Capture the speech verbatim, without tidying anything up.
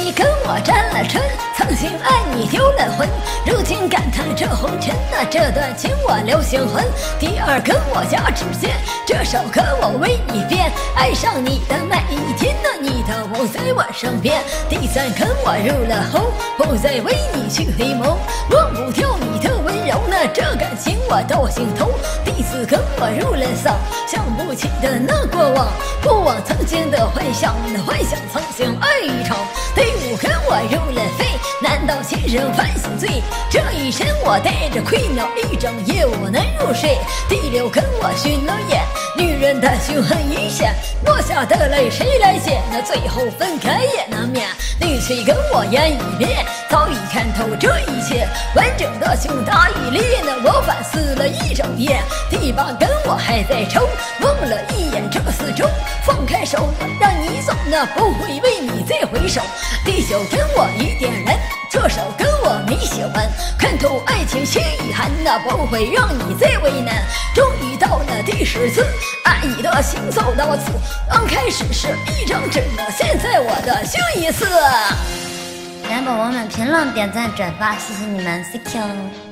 你跟我沾了唇，曾经爱你丢了魂，如今感叹这红尘啊，这段情我留心魂。第二跟我夹指尖，这首歌我为你编，爱上你的每一天呢，你都不在我身边。第三跟我入了喉，不再为你去回眸，忘不掉你的温柔呢，这感情我都心头。第四跟我入了嗓，想不起的那过往，过往曾经的幻想，幻想曾经爱一场。第五跟我入了肺，难道情人犯心罪？这一生我带着愧恼，一整夜我难入睡。第六跟我熏了眼，女人的心很阴险，落下的泪谁来捡？那最后分开也难免。第七跟我演一遍，早已看透这一切，完整的胸大一裂呢，我反思了一整夜。第八跟我还在愁，望了一眼这四周，放开手让你走呢，不会为你再回首。第九跟我一点燃，这首歌我没写完，看透爱情心遗憾那不会让你再为难。终于到了第十次，爱你的心走到此，刚开始是一张纸呢，现在我的心一次。 来，宝宝们评论、点赞、转发，谢谢你们 ，thank you。